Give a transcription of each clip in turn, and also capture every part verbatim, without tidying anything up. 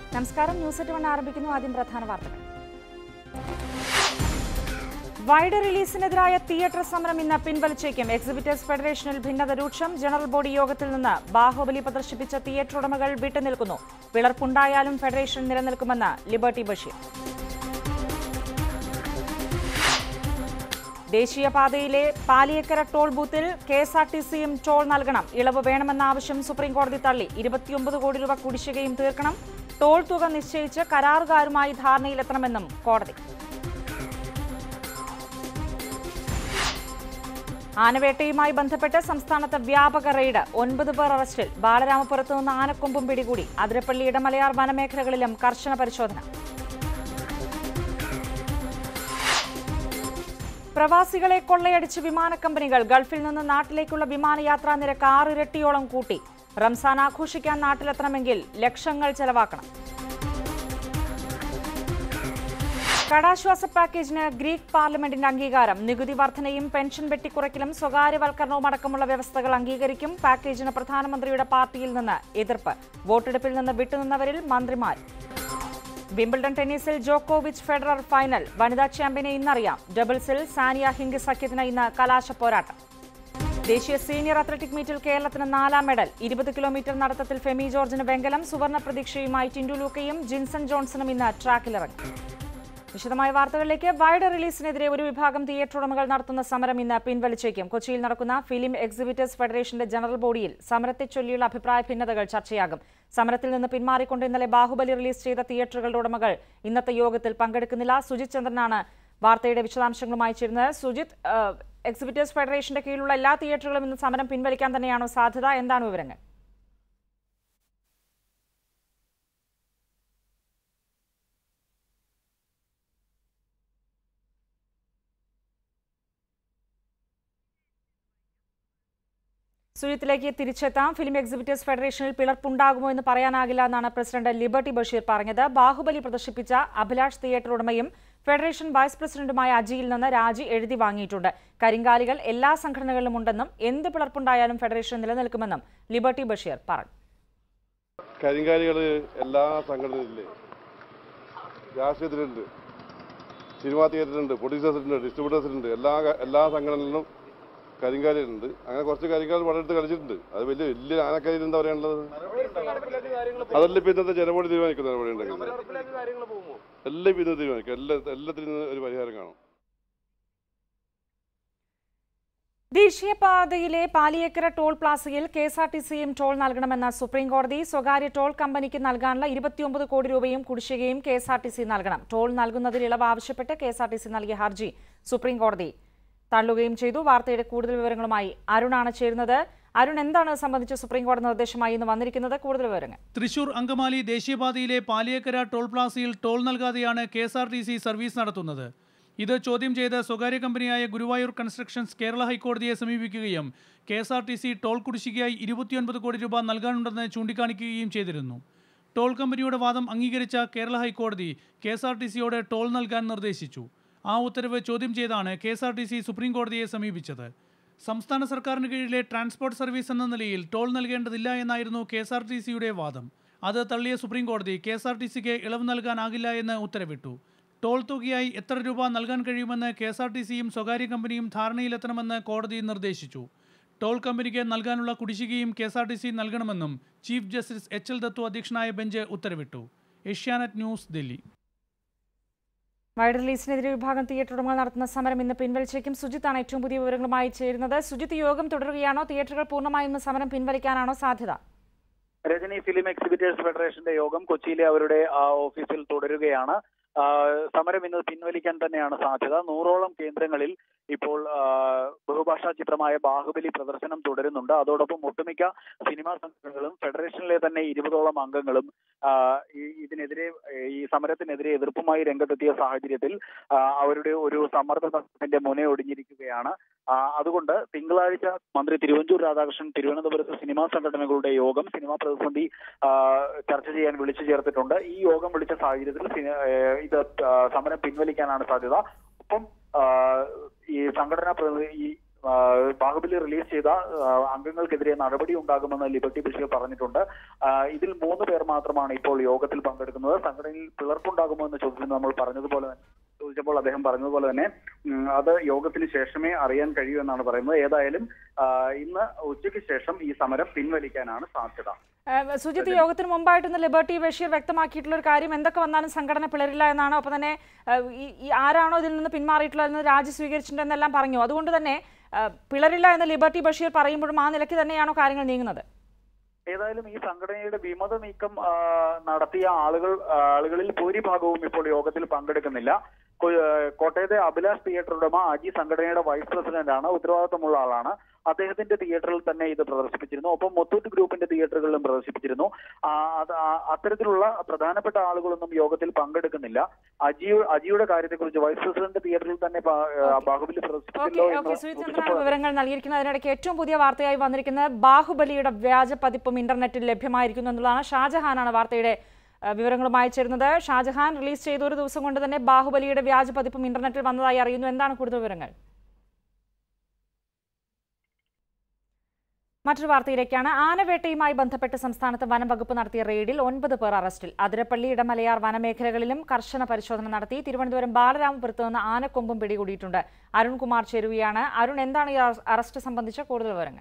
നമസ്കാരം. ന്യൂസ് എട്ട് വൺ ആരംഭിക്കുന്നു. ആദ്യം പ്രധാന വാർത്തകൾ. വൈഡ് റിലീസിനെതിരായ തിയേറ്റർ സമരം ഇന്ന് പിൻവലിച്ചേക്കും. എക്സിബിറ്റേഴ്സ് ഫെഡറേഷനിൽ ഭിന്നത രൂക്ഷം. ജനറൽ ബോഡി യോഗത്തിൽ നിന്ന് ബാഹുബലി പ്രദർശിപ്പിച്ച തിയേറ്റർ ഉടമകൾ വിട്ടുനിൽക്കുന്നു. പിളർപ്പുണ്ടായാലും ഫെഡറേഷൻ നിലനിൽക്കുമെന്ന് ലിബർട്ടി ബഷീർ. ദേശീയപാതയിലെ പാലിയേക്കര ടോൾ ബൂത്തിൽ കെ എസ് ആർ ടി സിയും ടോൾ നൽകണം. ഇളവ് വേണമെന്ന ആവശ്യം സുപ്രീംകോടതി തള്ളി. ഇരുപത്തിയൊമ്പത് കോടി രൂപ കുടിശ്ശികയും തീർക്കണം. ടോൾ തുക നിശ്ചയിച്ച് കരാറുകാരുമായി ധാരണയിലെത്തണമെന്നും കോടതി. ആനവേട്ടയുമായി ബന്ധപ്പെട്ട് സംസ്ഥാനത്ത് വ്യാപക റെയ്ഡ്. ഒൻപത് പേർ അറസ്റ്റിൽ. ബാലരാമപുരത്ത് നിന്ന് ആനക്കൊമ്പും പിടികൂടി. അതിരപ്പള്ളി ഇടമലയാർ വനമേഖലകളിലും കർശന പരിശോധന. പ്രവാസികളെ കൊള്ളയടിച്ച് വിമാന കമ്പനികൾ. ഗൾഫിൽ നിന്ന് നാട്ടിലേക്കുള്ള വിമാനയാത്രാ നിരക്ക് ആറിരട്ടിയോളം കൂട്ടി. റംസാൻ ആഘോഷിക്കാൻ നാട്ടിലെത്തണമെങ്കിൽ ലക്ഷങ്ങൾ ചെലവാക്കണം. കടാശ്വാസ പാക്കേജിന് ഗ്രീക്ക് പാർലമെന്റിന്റെ അംഗീകാരം. നികുതി വർധനയും പെൻഷൻ വെട്ടിക്കുറയ്ക്കലും സ്വകാര്യവൽക്കരണവും അടക്കമുള്ള വ്യവസ്ഥകൾ അംഗീകരിക്കും. പാക്കേജിന് പ്രധാനമന്ത്രിയുടെ പാർട്ടിയിൽ നിന്ന് എതിർപ്പ്. വോട്ടെടുപ്പിൽ നിന്ന് വിട്ടുനിന്നവരിൽ മന്ത്രിമാർ. വിംബിൾഡൺ ടെന്നീസിൽ ജോക്കോവിച്ച് ഫെഡറർ ഫൈനൽ. വനിതാ ചാമ്പ്യനെ ഇന്നറിയാം. ഡബിൾസിൽ സാനിയ ഹിംഗ് സഖ്യത്തിന് ഇന്ന് കലാശ പോരാട്ടം. ദേശീയ സീനിയർ അത്ലറ്റിക് മീറ്റിൽ കേരളത്തിന് നാലാം മെഡൽ. ഇരുപത് കിലോമീറ്റർ നടത്തത്തിൽ ഫെമി ജോർജിന് വെങ്കലം. സുവർണ പ്രതീക്ഷയുമായി ടിൻഡു ലൂക്കയും ജിൻസൺ ജോൺസണും ഇന്ന് ട്രാക്കിലിറങ്ങി. വിശദമായ വാർത്തകളിലേക്ക്. വൈഡ് റിലീസിനെതിരെ ഒരു വിഭാഗം തിയേറ്റർ ഉടമകൾ നടത്തുന്ന സമരം ഇന്ന് പിൻവലിച്ചേക്കും. കൊച്ചിയിൽ നടക്കുന്ന ഫിലിം എക്സിബിറ്റേഴ്സ് ഫെഡറേഷന്റെ ജനറൽ ബോഡിയിൽ സമരത്തെ ചൊല്ലിയുള്ള അഭിപ്രായ ഭിന്നതകൾ ചർച്ചയാകും. സമരത്തിൽ നിന്ന് പിന്മാറിക്കൊണ്ട് ഇന്നലെ ബാഹുബലി റിലീസ് ചെയ്ത തിയേറ്ററുകളുടെ ഉടമകൾ ഇന്നത്തെ യോഗത്തിൽ പങ്കെടുക്കുന്നില്ല. സുജിത് ചന്ദ്രനാണ് വാർത്തയുടെ വിശദാംശങ്ങളുമായി ചേരുന്നത്. സുജിത്, എക്സിബിറ്റേഴ്സ് ഫെഡറേഷന്റെ കീഴിലുള്ള എല്ലാ തിയേറ്ററുകളും ഇന്ന് സമരം പിൻവലിക്കാൻ തന്നെയാണോ സാധ്യത? എന്താണ് വിവരങ്ങൾ? സുജിത്തിലേക്ക് തിരിച്ചെത്താം. ഫിലിം എക്സിബിറ്റേഴ്സ് ഫെഡറേഷനിൽ പിളർപ്പുണ്ടാകുമോ എന്ന് പറയാനാകില്ല എന്നാണ് പ്രസിഡന്റ് ലിബർട്ടി ബഷീർ പറഞ്ഞത്. ബാഹുബലി പ്രദർശിപ്പിച്ച അഭിലാഷ് തിയേറ്റർ ഉടമയും ഫെഡറേഷൻ വൈസ് പ്രസിഡന്റുമായ അജിയിൽ നിന്ന് രാജി എഴുതി വാങ്ങിയിട്ടുണ്ട്. കരിങ്കാലികൾ എല്ലാ സംഘടനകളിലും ഉണ്ടെന്നും എന്ത് പിളർപ്പുണ്ടായാലും ഫെഡറേഷൻ നിലനിൽക്കുമെന്നും ലിബർട്ടി ബഷീർ പറഞ്ഞു. കരിങ്കാലികൾ എല്ലാ സംഘടനയിലെ രാഷ്ട്രീയത്തിലുണ്ട്, സിനിമാ തിയേറ്ററിലുണ്ട്, പ്രൊഡ്യൂസേഴ്സിലുണ്ട്, ഡിസ്ട്രിബ്യൂട്ടേഴ്സിലുണ്ട്, എല്ലാ എല്ലാ സംഘടനകളിലും കരിങ്കാലികളുണ്ട്. അങ്ങനെ കുറച്ച് കരിങ്കാൽ പടമെടുത്ത് കളിച്ചിട്ടുണ്ട്. അത് വലിയ വലിയ ആനക്കാരിൽ എന്താ പറയാനുള്ളത്? അതല്ല ഇപ്പം ഇന്നത്തെ ജനബോഡി തീരുമാനിക്കുന്നത്. നടപടി ഉണ്ടെങ്കിൽ എല്ലാം ഇപ്പം ഇന്ന് തീരുമാനിക്കും. എല്ലാ എല്ലാത്തിനും ഒരു പരിഹാരം കാണും. ദേശീയപാതയിലെ പാലിയേക്കര ടോൾ പ്ലാസയിൽ കെ എസ് ആർ ടി സിയും ടോൾ നൽകണമെന്ന സുപ്രീംകോടതി. സ്വകാര്യ ടോൾ കമ്പനിക്ക് നൽകാനുള്ള ഇരുപത്തിയൊമ്പത് കോടി രൂപയും കുടിശ്ശികയും K S R T C നൽകണം. ടോൾ നൽകുന്നതിൽ ഇളവ് ആവശ്യപ്പെട്ട് K S R T C നൽകിയ ഹർജി സുപ്രീംകോടതി തള്ളുകയും ചെയ്തു. വാർത്തയുടെ കൂടുതൽ വിവരങ്ങളുമായി അരുണാണ് ചേരുന്നത്. അരുൺ, എന്താണ് സംബന്ധിച്ച് സുപ്രീംകോടതി നിർദ്ദേശമായി ഇന്ന് വന്നിരിക്കുന്നത്? കൂടുതൽ വിവരങ്ങൾ. തൃശൂർ അങ്കമാലി ദേശീയപാതയിലെ പാലിയേക്കര ടോൾ പ്ലാസയിൽ ടോൾ നൽകാതെയാണ് K S R T C service നടത്തുന്നത്. ഇത് ചോദ്യം ചെയ്ത് സ്വകാര്യ കമ്പനിയായ ഗുരുവായൂർ കൺസ്ട്രക്ഷൻസ് കേരള ഹൈക്കോടതിയെ സമീപിക്കുകയും K S R T C toll കുടിശ്ശികയായി ഇരുപത്തിയൊൻപത് കോടി രൂപ നൽകാനുണ്ടെന്ന് ചൂണ്ടിക്കാണിക്കുകയും ചെയ്തിരുന്നു. ടോൾ കമ്പനിയുടെ വാദം അംഗീകരിച്ച കേരള ഹൈക്കോടതി കെ എസ് ആർ ടി സിയോട് ടോൾ നൽകാൻ നിർദ്ദേശിച്ചു. ആ ഉത്തരവ് ചോദ്യം ചെയ്താണ് K S R T C supreme കോടതിയെ സമീപിച്ചത്. സംസ്ഥാന സർക്കാരിന് കീഴിലെ ട്രാൻസ്പോർട്ട് സർവീസ് എന്ന നിലയിൽ ടോൾ നൽകേണ്ടതില്ല എന്നായിരുന്നു കെ എസ് ആർ ടി സിയുടെ വാദം. അത് തള്ളിയ സുപ്രീം കോടതി കെ എസ് ആർ ടി സിക്ക് ഇളവ് നൽകാനാകില്ല എന്ന് ഉത്തരവിട്ടു. ടോൾ തുകയായി എത്ര രൂപ നൽകാൻ കഴിയുമെന്ന് കെ എസ് ആർ ടി സിയും സ്വകാര്യ കമ്പനിയും ധാരണയിലെത്തണമെന്ന് കോടതി നിർദ്ദേശിച്ചു. ടോൾ കമ്പനിക്ക് നൽകാനുള്ള കുടിശ്ശികയും K S R T C നൽകണമെന്നും chief justice H L Dattu അധ്യക്ഷനായ ബെഞ്ച് ഉത്തരവിട്ടു. ഏഷ്യാനെറ്റ് ന്യൂസ്, ദില്ലി. വൈഡ് റിലീസിനെതിരെ വിഭാഗം തിയേറ്റർ ഉടമകൾ നടത്തുന്ന സമരം ഇന്ന് പിൻവലിച്ചേക്കും. സുജിത്താണ് ഏറ്റവും പുതിയ വിവരങ്ങളുമായി ചേരുന്നത്. സുജിത്ത്, യോഗം തുടരുകയാണോ? തിയേറ്ററുകൾ പൂർണ്ണമായും സമരം പിൻവലിക്കാനാണോ സാധ്യത? രജനി, ഫിലിം എക്സിബിറ്റേഴ്സ് ഫെഡറേഷന്റെ യോഗം കൊച്ചിയിലെ അവരുടെ ഓഫീസിൽ തുടരുകയാണ്. സമരം ഇന്ന് പിൻവലിക്കാൻ തന്നെയാണ് സാധ്യത. നൂറോളം കേന്ദ്രങ്ങളിൽ ഇപ്പോൾ ബഹുഭാഷാ ചിത്രമായ ബാഹുബലി പ്രദർശനം തുടരുന്നുണ്ട്. അതോടൊപ്പം ഒട്ടുമിക്ക സിനിമാ സംഘടനകളും ഫെഡറേഷനിലെ തന്നെ ഇരുപതോളം അംഗങ്ങളും ഇതിനെതിരെ ഈ സമരത്തിനെതിരെ എതിർപ്പുമായി രംഗത്തെത്തിയ സാഹചര്യത്തിൽ അവരുടെ ഒരു സമ്മർദ്ദത്തിന്റെ മുനയൊടിഞ്ഞിരിക്കുകയാണ്. അതുകൊണ്ട് തിങ്കളാഴ്ച മന്ത്രി തിരുവഞ്ചൂർ രാധാകൃഷ്ണൻ തിരുവനന്തപുരത്ത് സിനിമാ സംഘടനകളുടെ യോഗം സിനിമാ പ്രതിസന്ധി ചർച്ച ചെയ്യാൻ വിളിച്ചു ചേർത്തിട്ടുണ്ട്. ഈ യോഗം വിളിച്ച സാഹചര്യത്തിൽ ഇത് സമരം പിൻവലിക്കാനാണ് സാധ്യത. ഒപ്പം ഈ സംഘടനാ ഈ ബാഹുബലി റിലീസ് ചെയ്ത അംഗങ്ങൾക്കെതിരെ നടപടി ഉണ്ടാകുമെന്ന് ലിബർട്ടി ബഷീർ പറഞ്ഞിട്ടുണ്ട്. ഇതിൽ മൂന്ന് പേർ മാത്രമാണ് ഇപ്പോൾ യോഗത്തിൽ പങ്കെടുക്കുന്നത്. സംഘടനയിൽ പിളർപ്പുണ്ടാകുമോ എന്ന ചോദ്യത്തിന് നമ്മൾ പറഞ്ഞതുപോലെ തന്നെ ചോദിച്ചപ്പോൾ അദ്ദേഹം പറഞ്ഞതുപോലെ തന്നെ അത് യോഗത്തിന് ശേഷമേ അറിയാൻ കഴിയൂ എന്നാണ് പറയുന്നത്. ഏതായാലും ഇന്ന് ഉച്ചയ്ക്ക് ശേഷം ഈ സമരം പിൻവലിക്കാനാണ് സാധ്യത. സുജിത്ത്, യോഗത്തിന് മുമ്പായിട്ടൊന്ന് ലിബർട്ടി ബഷീർ വ്യക്തമാക്കിയിട്ടുള്ള ഒരു കാര്യം എന്തൊക്കെ വന്നാലും സംഘടന പിളരില്ല എന്നാണ്. ഒപ്പം തന്നെ ഈ ആരാണോ ഇതിൽ നിന്ന് പിന്മാറിയിട്ടുള്ളത് രാജി സ്വീകരിച്ചിട്ടുണ്ടെന്നെല്ലാം പറഞ്ഞു. അതുകൊണ്ട് തന്നെ പിളരില്ല എന്ന് ലിബർട്ടി ബഷീർ പറയുമ്പോഴും ആ നിലയ്ക്ക് തന്നെയാണോ കാര്യങ്ങൾ നീങ്ങുന്നത്? ഏതായാലും ഈ സംഘടനയുടെ വിമത നീക്കം നടത്തിയ ആളുകൾ ആളുകളിൽ ഭൂരിഭാഗവും ഇപ്പോൾ യോഗത്തിൽ പങ്കെടുക്കുന്നില്ല. കോട്ടയത്തെ അഭിലാഷ് തിയേറ്റർ ഉടമ അജി സംഘടനയുടെ വൈസ് പ്രസിഡന്റ് ആണ്, ഉത്തരവാദിത്തമുള്ള ആളാണ്. അദ്ദേഹത്തിന്റെ തിയേറ്ററിൽ തന്നെ ഇത് പ്രദർശിപ്പിച്ചിരുന്നു. ഒപ്പം മുത്തൂറ്റ് ഗ്രൂപ്പിന്റെ തിയേറ്ററുകളിലും പ്രദർശിപ്പിച്ചിരുന്നു. അത്തരത്തിലുള്ള പ്രധാനപ്പെട്ട ആളുകളൊന്നും യോഗത്തിൽ പങ്കെടുക്കുന്നില്ല. അജി അജിയുടെ കാര്യത്തെക്കുറിച്ച് വൈസ് പ്രസിഡന്റ് തിയേറ്ററിൽ തന്നെ ബാഹുബലി പ്രദർശിപ്പിച്ചല്ലോ. വിവരങ്ങൾ നൽകിയിരിക്കുന്നത്. അതിനിടയ്ക്ക് ഏറ്റവും പുതിയ വാർത്തയായി വന്നിരിക്കുന്നത് ബാഹുബലിയുടെ വ്യാജ പതിപ്പും ഇന്റർനെറ്റിൽ ലഭ്യമായിരിക്കുന്നു എന്നുള്ളതാണ്. ഷാജഹാനാണ് വാർത്തയുടെ വിവരങ്ങളുമായി ചേരുന്നത്. ഷാജഹാൻ, റിലീസ് ചെയ്ത ഒരു ദിവസം കൊണ്ട് തന്നെ ബാഹുബലിയുടെ വ്യാജ പതിപ്പും ഇന്റർനെറ്റിൽ വന്നതായി അറിയുന്നു. എന്താണ് കൂടുതൽ വിവരങ്ങൾ? മറ്റൊരു വാർത്തയിലേക്കാണ്. ആനവേട്ടയുമായി ബന്ധപ്പെട്ട് സംസ്ഥാനത്ത് വനം വകുപ്പ് നടത്തിയ റെയ്ഡിൽ ഒൻപത് പേർ അറസ്റ്റിൽ. അതിരപ്പള്ളി, ഇടമലയാർ വനമേഖലകളിലും കർശന പരിശോധന നടത്തി. തിരുവനന്തപുരം ബാലരാമപുരത്ത് നിന്ന് ആനക്കൊമ്പും പിടികൂടിയിട്ടുണ്ട്. അരുൺകുമാർ ചേരുകയാണ്. അരുൺ, എന്താണ് ഈ അറസ്റ്റ് സംബന്ധിച്ച കൂടുതൽ വിവരങ്ങൾ?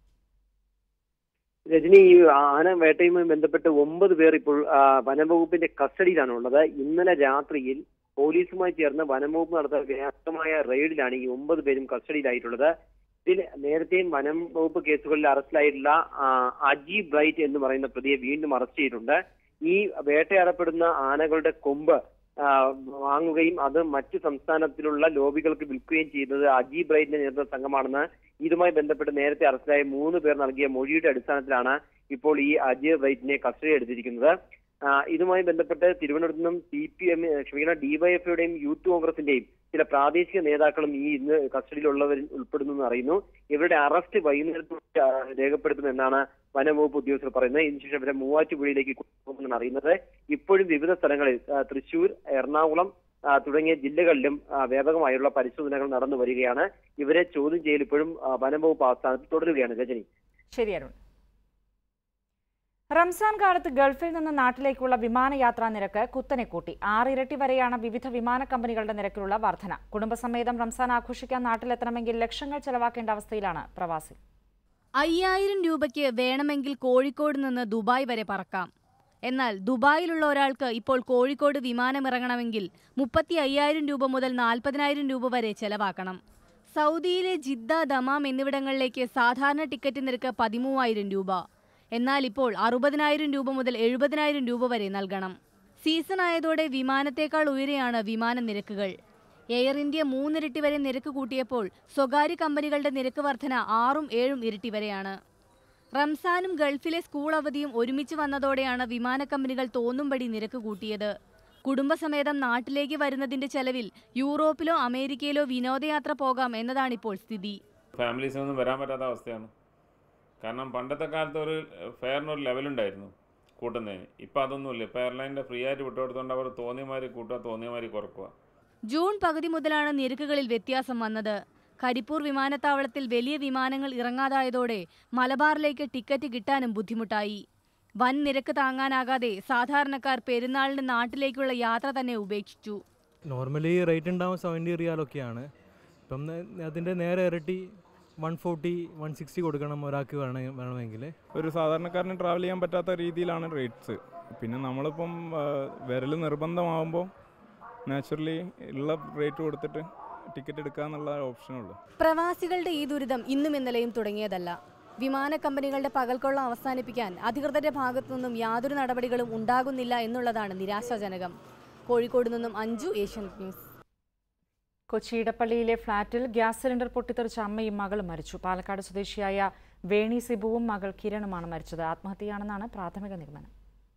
രജനി, ഈ ആന വേട്ടയുമായി ബന്ധപ്പെട്ട് ഒമ്പത് പേർ ഇപ്പോൾ വനംവകുപ്പിന്റെ കസ്റ്റഡിയിലാണ് ഉള്ളത്. ഇന്നലെ രാത്രിയിൽ പോലീസുമായി ചേർന്ന് വനംവകുപ്പ് നടത്തിയ വ്യാപകമായ റെയ്ഡിലാണ് ഈ ഒമ്പത് പേരും കസ്റ്റഡിയിലായിട്ടുള്ളത്. ഇതിൽ നേരത്തെയും വനം വകുപ്പ് കേസുകളിൽ അറസ്റ്റിലായിട്ടുള്ള അജി ബ്രൈറ്റ് എന്ന് പറയുന്ന പ്രതിയെ വീണ്ടും അറസ്റ്റ് ചെയ്തിട്ടുണ്ട്. ഈ വേട്ടയാടപ്പെടുന്ന ആനകളുടെ കൊമ്പ് വാങ്ങുകയും അത് മറ്റു സംസ്ഥാനത്തിലുള്ള ലോബികൾക്ക് വിൽക്കുകയും ചെയ്തത് അജി ബ്രൈറ്റിന്റെ നേതൃത്വ സംഘമാണെന്ന് ഇതുമായി ബന്ധപ്പെട്ട് നേരത്തെ അറസ്റ്റിലായ മൂന്ന് പേർ നൽകിയ മൊഴിയുടെ അടിസ്ഥാനത്തിലാണ് ഇപ്പോൾ ഈ അജി ബ്രൈറ്റിനെ കസ്റ്റഡി എടുത്തിരിക്കുന്നത്. ഇതുമായി ബന്ധപ്പെട്ട് തിരുവനന്തപുരത്ത് നിന്നും സി പി എം ക്ഷമിക്കുന്ന ഡിവൈഎഫ്ഐയുടെയും യൂത്ത് കോൺഗ്രസിന്റെയും ചില പ്രാദേശിക നേതാക്കളും ഈ ഇന്ന് കസ്റ്റഡിയിലുള്ളവരിൽ ഉൾപ്പെടുന്നു എന്ന് അറിയുന്നു. ഇവരുടെ അറസ്റ്റ് വൈകുന്നേരത്ത് രേഖപ്പെടുത്തുമെന്നാണ് വനംവകുപ്പ് ഉദ്യോഗസ്ഥർ പറയുന്നത്. ഇതിനുശേഷം ഇവരെ മൂവാറ്റുപുഴയിലേക്ക് കൊണ്ടുപോകുമെന്നാണ് അറിയുന്നത്. ഇപ്പോഴും വിവിധ സ്ഥലങ്ങളിൽ തൃശൂർ, എറണാകുളം തുടങ്ങിയ ജില്ലകളിലും വ്യാപകമായുള്ള പരിശോധനകൾ നടന്നു വരികയാണ്. ഇവരെ ചോദ്യം ചെയ്യൽ ഇപ്പോഴും വനംവകുപ്പ് ആസ്ഥാനത്ത് തുടരുകയാണ്. രജനി, ശരി. അരുൺ, റംസാൻ കാലത്ത് ഗൾഫിൽ നിന്ന് നാട്ടിലേക്കുള്ള വിമാനയാത്രാ നിരക്ക് കുത്തനെ കൂട്ടി. ആറിരട്ടി വരെയാണ് വിവിധ വിമാന കമ്പനികളുടെ നിരക്കിലുള്ള വർധന. കുടുംബസമേതം റംസാൻ ആഘോഷിക്കാൻ നാട്ടിലെത്തണമെങ്കിൽ ലക്ഷങ്ങൾ ചെലവാക്കേണ്ട അവസ്ഥയിലാണ് പ്രവാസി. അയ്യായിരം രൂപയ്ക്ക് വേണമെങ്കിൽ കോഴിക്കോട് നിന്ന് ദുബായ് വരെ പറക്കാം. എന്നാൽ ദുബായിലുള്ള ഒരാൾക്ക് ഇപ്പോൾ കോഴിക്കോട് വിമാനമിറങ്ങണമെങ്കിൽ മുപ്പത്തി അയ്യായിരം രൂപ മുതൽ നാൽപ്പതിനായിരം രൂപ വരെ ചെലവാക്കണം. സൗദിയിലെ ജിദ്ദ, ദമാം എന്നിവിടങ്ങളിലേക്ക് സാധാരണ ടിക്കറ്റ് നിരക്ക് പതിമൂവായിരം രൂപ. എന്നാൽ ഇപ്പോൾ അറുപതിനായിരം രൂപ മുതൽ എഴുപതിനായിരം രൂപ വരെ നൽകണം. സീസൺ ആയതോടെ വിമാനത്തേക്കാൾ ഉയരെയാണ് വിമാന നിരക്കുകൾ. എയർ ഇന്ത്യ മൂന്നിരട്ടി വരെ നിരക്ക് കൂട്ടിയപ്പോൾ സ്വകാര്യ കമ്പനികളുടെ നിരക്ക് വർധന ആറും ഏഴും ഇരട്ടി വരെയാണ്. റംസാനും ഗൾഫിലെ സ്കൂൾ അവധിയും ഒരുമിച്ച് വന്നതോടെയാണ് വിമാന കമ്പനികൾ തോന്നുംപടി നിരക്ക് കൂട്ടിയത്. കുടുംബസമേതം നാട്ടിലേക്ക് വരുന്നതിന്റെ ചെലവിൽ യൂറോപ്പിലോ അമേരിക്കയിലോ വിനോദയാത്ര പോകാം എന്നതാണിപ്പോൾ സ്ഥിതി. ഫാമിലീസിനൊന്നും വരാൻ പറ്റാത്ത അവസ്ഥയാണ്. കാരണം പണ്ടത്തെ കാലത്ത് ഒരു ഫെയറിനൊരു ലെവലുണ്ടായിരുന്നു കൂട്ടുന്നതിന്. ഇപ്പം അതൊന്നുമില്ല. ഇപ്പോൾ എയർലൈനിൻ്റെ ഫ്രീ ആയിട്ട് വിട്ടുകൊടുത്തുകൊണ്ട് അവർ തോന്നിയമാതിരി കൂട്ടുക, തോന്നിയമാതിരി കുറക്കുക. ജൂൺ പകുതി മുതലാണ് നിരക്കുകളിൽ വ്യത്യാസം വന്നത്. കരിപ്പൂർ വിമാനത്താവളത്തിൽ വലിയ വിമാനങ്ങൾ ഇറങ്ങാതായതോടെ മലബാറിലേക്ക് ടിക്കറ്റ് കിട്ടാനും ബുദ്ധിമുട്ടായി. വൻ നിരക്ക് താങ്ങാനാകാതെ സാധാരണക്കാർ പെരുന്നാളിന് നാട്ടിലേക്കുള്ള യാത്ര തന്നെ ഉപേക്ഷിച്ചു. നോർമലി റേറ്റ് ഉണ്ടാവും സെവൻറ്റി റിയാലൊക്കെയാണ്. ഇപ്പം അതിൻ്റെ നേരെ ഇരട്ടി വൺ ഫോർട്ടി വൺ സിക്സ്റ്റി കൊടുക്കണം ഒരാൾക്ക് വേണ വേണമെങ്കിൽ. ഒരു സാധാരണക്കാരന് ട്രാവൽ ചെയ്യാൻ പറ്റാത്ത രീതിയിലാണ് റേറ്റ്സ്. പിന്നെ നമ്മളിപ്പം വിരൽ നിർബന്ധമാകുമ്പോൾ നാച്ചുറലി ഉള്ള റേറ്റ് കൊടുത്തിട്ട് ടിക്കറ്റ് എടുക്കാന്നുള്ള ഓപ്ഷനുള്ളൂ. പ്രവാസികളുടെ ഈ ദുരിതം ഇന്നും ഇന്നലെയും തുടങ്ങിയതല്ല. വിമാന കമ്പനികളുടെ പകൽക്കൊള്ള അവസാനിപ്പിക്കാൻ അധികൃതരുടെ ഭാഗത്തുനിന്നും യാതൊരു നടപടികളും ഉണ്ടാകുന്നില്ല എന്നുള്ളതാണ് നിരാശാജനകം. കോഴിക്കോട് നിന്നും അഞ്ജു, ഏഷ്യാനെറ്റ് ന്യൂസ്. കൊച്ചി ഇടപ്പള്ളിയിലെ ഫ്ളാറ്റിൽ ഗ്യാസ് സിലിണ്ടർ പൊട്ടിത്തെറിച്ച അമ്മയും മകളും മരിച്ചു. പാലക്കാട് സ്വദേശിയായ വേണി സിബുവും മകൾ കിരണുമാണ് മരിച്ചത്. ആത്മഹത്യയാണെന്നാണ് പ്രാഥമിക നിഗമനം.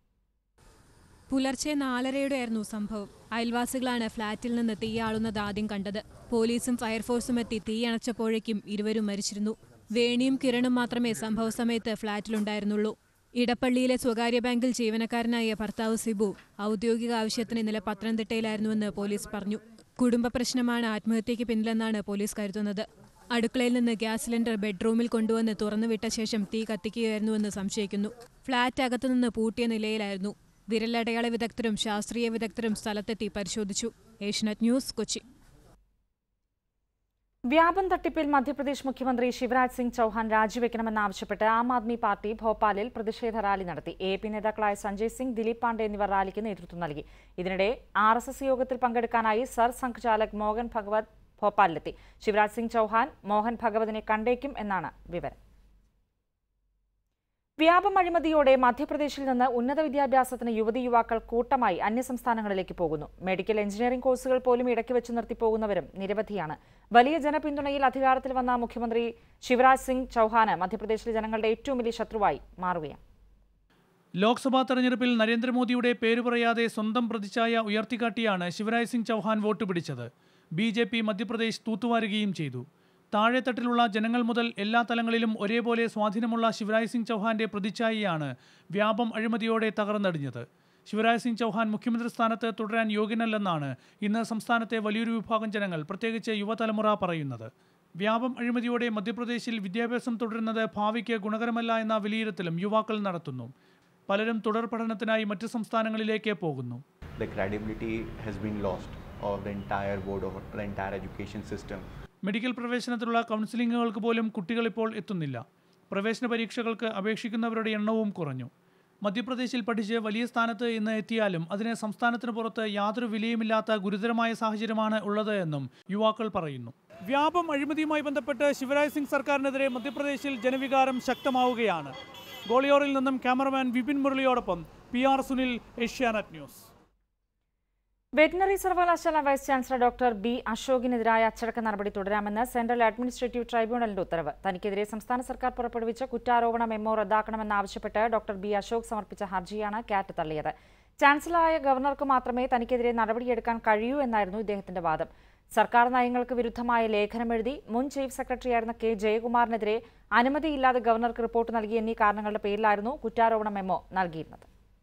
പുലർച്ചെ നാലരയോടെയായിരുന്നു സംഭവം. അയൽവാസികളാണ് ഫ്ളാറ്റിൽ നിന്ന് തീയാളുന്നത് ആദ്യം കണ്ടത്. പോലീസും ഫയർഫോഴ്സും എത്തി തീയണച്ചപ്പോഴേക്കും ഇരുവരും മരിച്ചിരുന്നു. വേണിയും കിരണും മാത്രമേ സംഭവ സമയത്ത് ഫ്ളാറ്റിലുണ്ടായിരുന്നുള്ളൂ. ഇടപ്പള്ളിയിലെ സ്വകാര്യ ബാങ്കിൽ ജീവനക്കാരനായ ഭർത്താവ് സിബു ഔദ്യോഗിക ആവശ്യത്തിന് ഇന്നലെ പത്തനംതിട്ടയിലായിരുന്നുവെന്ന് പോലീസ് പറഞ്ഞു. കുടുംബ പ്രശ്നമാണ് ആത്മഹത്യയ്ക്ക് പിന്നിലെന്നാണ് പോലീസ് കരുതുന്നത്. അടുക്കളയിൽ നിന്ന് ഗ്യാസ് സിലിണ്ടർ ബെഡ്റൂമിൽ കൊണ്ടുവന്ന് തുറന്നുവിട്ട ശേഷം തീ കത്തിക്കുകയായിരുന്നുവെന്ന് സംശയിക്കുന്നു. ഫ്ളാറ്റ് അകത്തുനിന്ന് പൂട്ടിയ നിലയിലായിരുന്നു. വിരലടയാള വിദഗ്ധരും ശാസ്ത്രീയ വിദഗ്ധരും സ്ഥലത്തെത്തി പരിശോധിച്ചു. ഏഷ്യനെറ്റ് ന്യൂസ്, കൊച്ചി. വ്യാപം തട്ടിപ്പിൽ മധ്യപ്രദേശ് മുഖ്യമന്ത്രി ശിവരാജ് സിംഗ് ചൌഹാൻ രാജിവെക്കണമെന്നാവശ്യപ്പെട്ട് ആം ആദ്മി പാർട്ടി ഭോപ്പാലിൽ പ്രതിഷേധ റാലി നടത്തി. എ പി നേതാക്കളായ സഞ്ജയ് സിംഗ്, ദിലീപ് പാണ്ഡെ എന്നിവർ റാലിക്ക് നേതൃത്വം നൽകി. ഇതിനിടെ ആർ എസ് എസ് യോഗത്തിൽ പങ്കെടുക്കാനായി സർ സംഘചാലക് മോഹൻ ഭഗവത് ഭോപ്പാലിലെത്തി. ശിവരാജ് സിംഗ് ചൌഹാൻ മോഹൻ ഭഗവതിനെ കണ്ടേക്കും എന്നാണ് വിവരം. വ്യാപം അഴിമതിയോടെ മധ്യപ്രദേശിൽ നിന്ന് ഉന്നത വിദ്യാഭ്യാസത്തിന് യുവതി യുവാക്കൾ കൂട്ടമായി അന്യസംസ്ഥാനങ്ങളിലേക്ക് പോകുന്നു. മെഡിക്കൽ എഞ്ചിനീയറിംഗ് കോഴ്സുകൾ പോലും ഇടയ്ക്ക് വെച്ച് നിർത്തി പോകുന്നവരും നിരവധിയാണ്. വലിയ ജനപിന്തുണയിൽ അധികാരത്തിൽ വന്ന മുഖ്യമന്ത്രി ശിവരാജ് സിംഗ് ചൌഹാന് മധ്യപ്രദേശിലെ ജനങ്ങളുടെ ഏറ്റവും വലിയ ശത്രുവായി മാറുകയാണ്. ലോക്സഭാ തെരഞ്ഞെടുപ്പിൽ നരേന്ദ്രമോദിയുടെ പേര് പറയാതെ സ്വന്തം പ്രതിച്ഛായ ഉയർത്തിക്കാട്ടിയാണ് ശിവരാജ് സിംഗ് ചൌഹാൻ വോട്ട് പിടിച്ചത്. ബി ജെ പി മധ്യപ്രദേശ് തൂത്തുവാരുകയും ചെയ്തു. താഴെത്തട്ടിലുള്ള ജനങ്ങൾ മുതൽ എല്ലാ തലങ്ങളിലും ഒരേപോലെ സ്വാധീനമുള്ള ശിവരാജ് സിംഗ് ചൌഹാന്റെ പ്രതിച്ഛായയാണ് വ്യാപം അഴിമതിയോടെ തകർന്നടിഞ്ഞത്. ശിവരാജ് സിംഗ് ചൌഹാൻ മുഖ്യമന്ത്രി സ്ഥാനത്ത് തുടരാൻ യോഗ്യനല്ലെന്നാണ് ഇന്ന് സംസ്ഥാനത്തെ വലിയൊരു വിഭാഗം ജനങ്ങൾ, പ്രത്യേകിച്ച് യുവതലമുറ പറയുന്നത്. വ്യാപം അഴിമതിയോടെ മധ്യപ്രദേശിൽ വിദ്യാഭ്യാസം തുടരുന്നത് ഭാവിക്ക് ഗുണകരമല്ല എന്ന വിലയിരുത്തലും യുവാക്കൾ നടത്തുന്നു. പലരും തുടർ പഠനത്തിനായി മറ്റ് സംസ്ഥാനങ്ങളിലേക്ക് പോകുന്നു. മെഡിക്കൽ പ്രവേശനത്തിലുള്ള കൗൺസിലിങ്ങുകൾക്ക് പോലും കുട്ടികൾ ഇപ്പോൾ എത്തുന്നില്ല. പ്രവേശന പരീക്ഷകൾക്ക് അപേക്ഷിക്കുന്നവരുടെ എണ്ണവും കുറഞ്ഞു. മധ്യപ്രദേശിൽ പഠിച്ച് വലിയ സ്ഥാനത്ത് ഇന്ന് എത്തിയാലും അതിന് സംസ്ഥാനത്തിന് പുറത്ത് യാതൊരു വിലയുമില്ലാത്ത ഗുരുതരമായ സാഹചര്യമാണ് ഉള്ളത് എന്നും യുവാക്കൾ പറയുന്നു. വ്യാപം അഴിമതിയുമായി ബന്ധപ്പെട്ട് ശിവരാജ് സിംഗ് സർക്കാരിനെതിരെ മധ്യപ്രദേശിൽ ജനവികാരം ശക്തമാവുകയാണ്. ഗോളിയോറിൽ നിന്നും ക്യാമറമാൻ വിപിൻ മുരളിയോടൊപ്പം P R Sunil, Asianet news. Veterinary സർവകലാശാല വൈസ് ചാൻസലർ ഡോക്ടർ ബി അശോകിനെതിരായ അച്ചടക്ക നടപടി തുടരാമെന്ന് സെൻട്രൽ അഡ്മിനിസ്ട്രേറ്റീവ് ട്രൈബ്യൂണലിന്റെ ഉത്തരവ്. തനിക്കെതിരെ സംസ്ഥാന സർക്കാർ പുറപ്പെടുവിച്ച കുറ്റാരോപണ മെമ്മോ റദ്ദാക്കണമെന്നാവശ്യപ്പെട്ട് ഡോക്ടർ ബി അശോക് സമർപ്പിച്ച ഹർജിയാണ് കാറ്റ് തള്ളിയത്. ചാൻസലറായ ഗവർണർക്ക് മാത്രമേ തനിക്കെതിരെ നടപടിയെടുക്കാൻ കഴിയൂ എന്നായിരുന്നു ഇദ്ദേഹത്തിന്റെ വാദം. സർക്കാർ നയങ്ങൾക്ക് വിരുദ്ധമായ ലേഖനമെഴുതി മുൻ ചീഫ് സെക്രട്ടറിയായിരുന്ന കെ ജയകുമാറിനെതിരെ അനുമതിയില്ലാതെ ഗവർണർക്ക് റിപ്പോർട്ട് നൽകി എന്നീ കാരണങ്ങളുടെ പേരിലായിരുന്നു കുറ്റാരോപണ മെമ്മോ നൽകിയിരുന്നത്.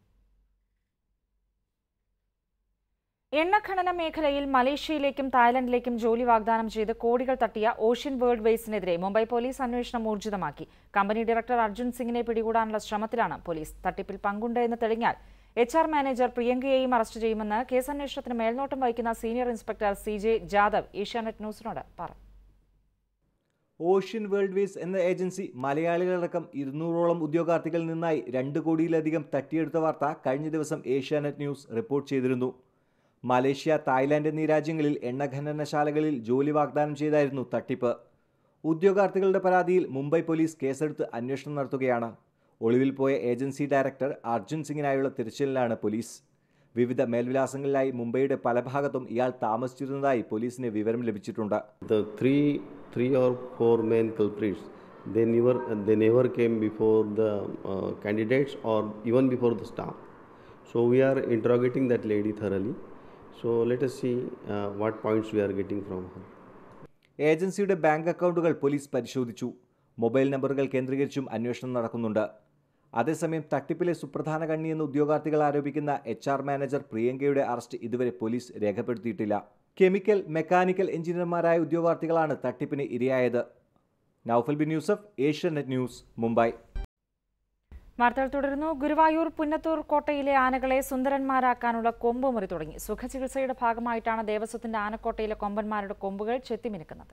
എണ്ണ ഖനന മേഖലയിൽ മലേഷ്യയിലേക്കും തായ്ലൻഡിലേക്കും ജോലി വാഗ്ദാനം ചെയ്ത് കോടികൾ തട്ടിയ ഓഷ്യൻ വേൾഡ് വേസിനെതിരെ മുംബൈ പോലീസ് അന്വേഷണം ഊർജിതമാക്കി. കമ്പനി ഡയറക്ടർ അർജുൻ സിംഗിനെ പിടികൂടാനുള്ള ശ്രമത്തിലാണ് പോലീസ്. തട്ടിപ്പിൽ പങ്കുണ്ട് എന്ന് തെളിഞ്ഞാൽ എച്ച് ആർ മാനേജർ പ്രിയങ്കയെയും അറസ്റ്റ് ചെയ്യുമെന്ന് കേസന്വേഷണത്തിന് മേൽനോട്ടം വഹിക്കുന്ന senior inspector C J Jadhav Asianet ന്യൂസിനോട് പറഞ്ഞു. ഓഷ്യൻ വേൾഡ് വേസ് എന്ന ഏജൻസി മലയാളികളടക്കം ഇരുന്നൂറോളം ഉദ്യോഗാർത്ഥികളിൽ നിന്നായി രണ്ട് കോടിയിലധികം തട്ടിയെടുത്ത വാർത്ത കഴിഞ്ഞ ദിവസം ഏഷ്യാനെറ്റ് ന്യൂസ് റിപ്പോർട്ട് ചെയ്തിരുന്നു. മലേഷ്യ, തായ്ലാന്റ് എന്നീ രാജ്യങ്ങളിൽ എണ്ണ ഖനനശാലകളിൽ ജോലി വാഗ്ദാനം ചെയ്തായിരുന്നു തട്ടിപ്പ്. ഉദ്യോഗാർത്ഥികളുടെ പരാതിയിൽ മുംബൈ പോലീസ് കേസെടുത്ത് അന്വേഷണം നടത്തുകയാണ്. ഒളിവിൽ പോയ ഏജൻസി ഡയറക്ടർ അർജുൻ സിംഗിനായുള്ള തിരച്ചിലിലാണ് പോലീസ്. വിവിധ മേൽവിലാസങ്ങളിലായി മുംബൈയുടെ പല ഭാഗത്തും ഇയാൾ താമസിച്ചിരുന്നതായി പോലീസിന് വിവരം ലഭിച്ചിട്ടുണ്ട്. The three, three or four main culprits, they never, they never came before the uh, candidates or even before the staff. So we are interrogating that lady thoroughly. So let us see uh, what points we are getting from her. ഏജൻസിയുടെ bank അക്കൗണ്ടുകൾ police പരിശോധിച്ചു. Mobile നമ്പറുകൾ കേന്ദ്രീകരിച്ചും അന്വേഷണം നടക്കുന്നുണ്ട്. അതേസമയം തട്ടിപ്പിലെ സുപ്രധാന കണ്ണിയെന്ന് ഉദ്യോഗാർത്ഥികൾ ആരോപിക്കുന്ന എച്ച് ആർ മാനേജർ പ്രിയങ്കയുടെ അറസ്റ്റ് ഇതുവരെ പോലീസ് രേഖപ്പെടുത്തിയിട്ടില്ല. കെമിക്കൽ, മെക്കാനിക്കൽ എഞ്ചിനീയർമാരായ ഉദ്യോഗാർത്ഥികളാണ് തട്ടിപ്പിന് ഇരയായത്. നൌഫൽ ബിൻ യൂസഫ്, ഏഷ്യാനെറ്റ് ന്യൂസ്, മുംബൈ. വാർത്തകൾ തുടരുന്നു. ഗുരുവായൂർ പുന്നത്തൂർ കോട്ടയിലെ ആനകളെ സുന്ദരന്മാരാക്കാനുള്ള കൊമ്പ് മുറി തുടങ്ങി. സുഖചികിത്സയുടെ ഭാഗമായിട്ടാണ് ദേവസ്വത്തിന്റെ ആനക്കോട്ടയിലെ കൊമ്പന്മാരുടെ കൊമ്പുകൾ ചെത്തിമിനുക്കുന്നത്.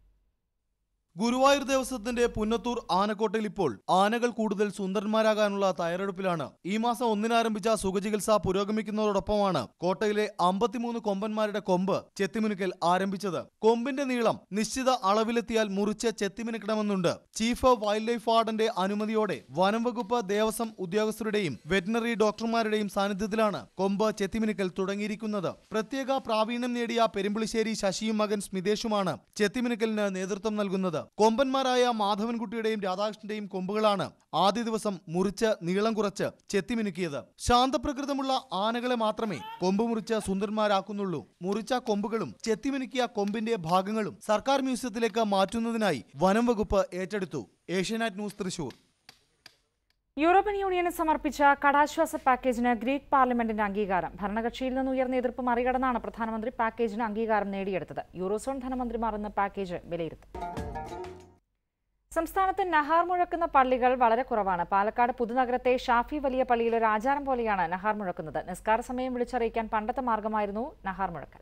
ഗുരുവായൂർ ദേവസ്വത്തിന്റെ പുന്നത്തൂർ ആനക്കോട്ടയിൽ ഇപ്പോൾ ആനകൾ കൂടുതൽ സുന്ദരന്മാരാകാനുള്ള തയ്യാറെടുപ്പിലാണ്. ഈ മാസം ഒന്നിന് ആരംഭിച്ച സുഖചികിത്സ പുരോഗമിക്കുന്നതോടൊപ്പമാണ് കോട്ടയിലെ അമ്പത്തിമൂന്ന് കൊമ്പന്മാരുടെ കൊമ്പ് ചെത്തിമിനുക്കൽ ആരംഭിച്ചത്. കൊമ്പിന്റെ നീളം നിശ്ചിത അളവിലെത്തിയാൽ മുറിച്ച് ചെത്തിമിനുക്കണമെന്നുണ്ട്. ചീഫ് വൈൽഡ് ലൈഫ് വാർഡന്റെ അനുമതിയോടെ വനം വകുപ്പ്, ദേവസ്വം ഉദ്യോഗസ്ഥരുടെയും വെറ്റിനറി ഡോക്ടർമാരുടെയും സാന്നിധ്യത്തിലാണ് കൊമ്പ് ചെത്തിമിനുക്കൽ തുടങ്ങിയിരിക്കുന്നത്. പ്രത്യേക പ്രാവീണ്യം നേടിയ പെരുമ്പിളിശ്ശേരി ശശിയും മകൻ സ്മിതേഷുമാണ് ചെത്തിമിനുക്കലിന് നേതൃത്വം നൽകുന്നത്. കൊമ്പന്മാരായ മാധവൻകുട്ടിയുടെയും രാധാകൃഷ്ണന്റെയും കൊമ്പുകളാണ് ആദ്യ ദിവസം മുറിച്ച് നീളം കുറച്ച് ചെത്തിമിനുക്കിയത്. ശാന്തപ്രകൃതമുള്ള ആനകളെ മാത്രമേ കൊമ്പ് മുറിച്ച് സുന്ദരന്മാരാക്കുന്നുള്ളൂ. മുറിച്ച കൊമ്പുകളും ചെത്തിമിനുക്കിയ കൊമ്പിന്റെ ഭാഗങ്ങളും സർക്കാർ മ്യൂസിയത്തിലേക്ക് മാറ്റുന്നതിനായി വനം വകുപ്പ് ഏറ്റെടുത്തു. ഏഷ്യാനെറ്റ് ന്യൂസ്, തൃശൂർ. യൂറോപ്യൻ യൂണിയന് സമർപ്പിച്ച കടാശ്വാസ പാക്കേജിന് ഗ്രീക്ക് പാർലമെന്റിന്റെ അംഗീകാരം. ഭരണകക്ഷിയിൽ നിന്ന് ഉയർന്ന എതിർപ്പ് മറികടന്നാണ് പ്രധാനമന്ത്രി പാക്കേജിന് അംഗീകാരം നേടിയെടുത്തത്. യൂറോസോൺ ധനമന്ത്രിമാർ ഇന്ന് പാക്കേജ് വിലയിരുത്തും. സംസ്ഥാനത്ത് നഹാർ മുഴക്കുന്ന പള്ളികൾ വളരെ കുറവാണ്. പാലക്കാട് പുതുനഗരത്തെ ഷാഫി വലിയ പള്ളിയിൽ ഒരു ആചാരം പോലെയാണ് നഹാർ മുഴക്കുന്നത്. നിസ്കാര സമയം വിളിച്ചറിയിക്കാൻ പണ്ടത്തെ മാർഗമായിരുന്നു നഹാർ മുഴക്കൽ.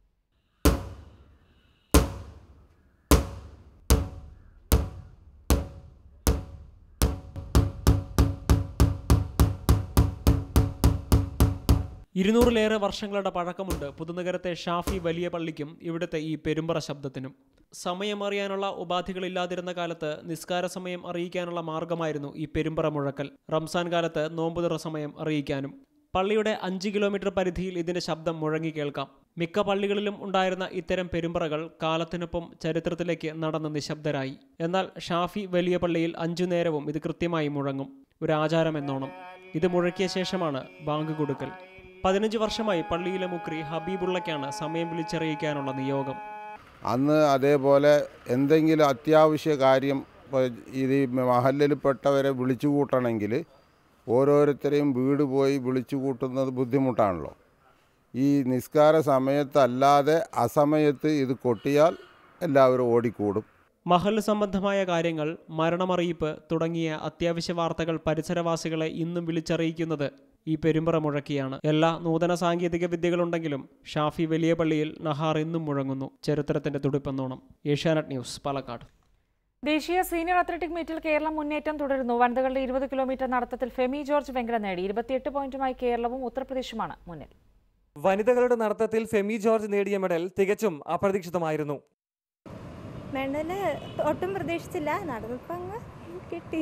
ഇരുന്നൂറിലേറെ വർഷങ്ങളുടെ പഴക്കമുണ്ട് പുതുനഗരത്തെ ഷാഫി വലിയ പള്ളിക്കും ഇവിടുത്തെ ഈ പെരുമ്പറ ശബ്ദത്തിനും. സമയം അറിയാനുള്ള ഉപാധികളില്ലാതിരുന്ന കാലത്ത് നിസ്കാര സമയം അറിയിക്കാനുള്ള മാർഗമായിരുന്നു ഈ പെരുമ്പറ മുഴക്കൽ. റംസാൻ കാലത്ത് നോമ്പുതുറ സമയം അറിയിക്കാനും. പള്ളിയുടെ അഞ്ച് കിലോമീറ്റർ പരിധിയിൽ ഇതിന്റെ ശബ്ദം മുഴങ്ങി കേൾക്കാം. മിക്ക പള്ളികളിലും ഉണ്ടായിരുന്ന ഇത്തരം പെരുമ്പറകൾ കാലത്തിനൊപ്പം ചരിത്രത്തിലേക്ക് നടന്ന് നിശബ്ദരായി. എന്നാൽ ഷാഫി വലിയ പള്ളിയിൽ അഞ്ചു നേരവും ഇത് കൃത്യമായി മുഴങ്ങും, ഒരു ആചാരം എന്നോണം. ഇത് മുഴക്കിയ ശേഷമാണ് ബാങ്ക് കൊടുക്കൽ. പതിനഞ്ച് വർഷമായി പള്ളിയിലെ മുക്രി ഹബീബുള്ളയ്ക്കാണ് സമയം വിളിച്ചറിയിക്കാനുള്ള നിയോഗം. അന്ന് അതേപോലെ എന്തെങ്കിലും അത്യാവശ്യ കാര്യം ഇത് മഹല്ലിൽപ്പെട്ടവരെ വിളിച്ചു കൂട്ടണമെങ്കിൽ ഓരോരുത്തരെയും വീട് പോയി വിളിച്ചു കൂട്ടുന്നത് ബുദ്ധിമുട്ടാണല്ലോ. ഈ നിസ്കാര സമയത്തല്ലാതെ അസമയത്ത് ഇത് കൊട്ടിയാൽ എല്ലാവരും ഓടിക്കൂടും. മഹൽ സംബന്ധമായ കാര്യങ്ങൾ, മരണമറിയിപ്പ് തുടങ്ങിയ അത്യാവശ്യ വാർത്തകൾ പരിസരവാസികളെ ഇന്നും വിളിച്ചറിയിക്കുന്നത് ഈ പെരുമ്പറ മുഴക്കിയാണ്. എല്ലാ നൂതന സാങ്കേതിക വിദ്യകളുണ്ടെങ്കിലും ഷാഫി വലിയ പള്ളിയിൽ നഹാർ ഇന്നും മുഴങ്ങുന്നു, ചരിത്രത്തിന്റെ തുടിപ്പെന്നോണം. ഏഷ്യാനെറ്റ് ന്യൂസ്, പാലക്കാട്. ദേശീയ സീനിയർ അത്ലറ്റിക് മീറ്റിൽ കേരളം മുന്നേറ്റം തുടരുന്നു. വനിതകളുടെ ഇരുപത് കിലോമീറ്റർ നടത്തത്തിൽ ഫെമി ജോർജ് വെങ്കലം നേടി. ഇരുപത്തിയെട്ട് പോയിന്റുമായി കേരളവും ഉത്തർപ്രദേശുമാണ് മുന്നിൽ. വനിതകളുടെ നടത്തത്തിൽ ഫെമി ജോർജ് നേടിയ മെഡൽ തികച്ചും അപ്രതീക്ഷിതമായിരുന്നു. മെഡല് ഒട്ടും പ്രതീക്ഷിച്ചില്ല, നടന്നപ്പോൾ അങ്ങ് കിട്ടി.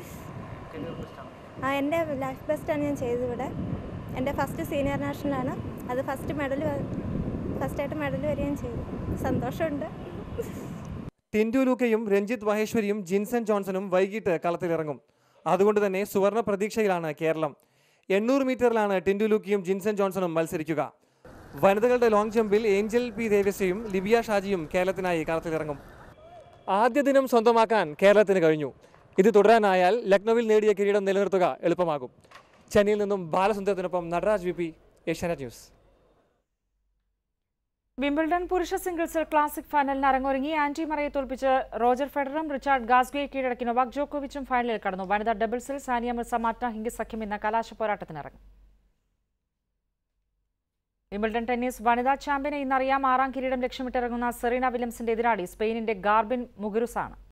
ആ എൻ്റെ ലൈഫ് ബെസ്റ്റാണ് ഞാൻ ചെയ്തത് ഇവിടെ. എൻ്റെ ഫസ്റ്റ് സീനിയർ നാഷണലാണ്. അത് ഫസ്റ്റ് മെഡൽ ഫസ്റ്റായിട്ട് മെഡൽ വരികയും ചെയ്തു. സന്തോഷമുണ്ട്. ടിൻഡു ലൂക്കയും രഞ്ജിത്ത് മഹേശ്വരിയും ജിൻസൺ ജോൺസണും വൈകിട്ട് കളത്തിലിറങ്ങും. അതുകൊണ്ട് തന്നെ സുവർണ പ്രതീക്ഷയിലാണ് കേരളം. എണ്ണൂറ് മീറ്ററിലാണ് ടിൻഡു ലൂക്കയും ജിൻസൺ ജോൺസണും മത്സരിക്കുക. വനിതകളുടെ ലോങ് ജമ്പിൽ ഏഞ്ചൽ പി ദേവസ്യയും ലിബിയ ഷാജിയും കേരളത്തിനായി കളത്തിലിറങ്ങും. ആദ്യ ദിനം സ്വന്തമാക്കാൻ കേരളത്തിന് കഴിഞ്ഞു. ഇത് തുടരാനായാൽ ലക്നൌവിൽ നേടിയ കിരീടം നിലനിർത്തുക എളുപ്പമാകും. ചെന്നൈയിൽ നിന്നും ബാലസുന്ദരത്തിനൊപ്പം Nataraj V P, Asianet news. Wimbledon പുരുഷ സിംഗിൾസിൽ ക്ലാസിക് ഫൈനലിന് അരങ്ങൊരുങ്ങി. ആന്റി മറയെ തോൽപ്പിച്ച് റോജർ ഫെഡററും റിച്ചാർഡ് ഗാസ്ഗയെ കീഴടക്കി നൊവാക് ജോക്കോവിച്ചും ഫൈനലിൽ കടന്നു. വനിതാ ഡബിൾസിൽ സാനിയ മിർസ, മാർട്ട ഹിംഗിസ് സഖ്യം ഇന്ന് കലാശ പോരാട്ടത്തിനിറങ്ങും. വിംബിൾഡൺ ടെന്നീസ് വനിതാ ചാമ്പ്യനെ ഇന്നറിയാം. ആറാം കിരീടം ലക്ഷ്യമിട്ടിറങ്ങുന്ന സെറീന വില്യംസിന്റെ എതിരാളി സ്പെയിനിന്റെ ഗാർബിൻ മുഗുരുസാണ്.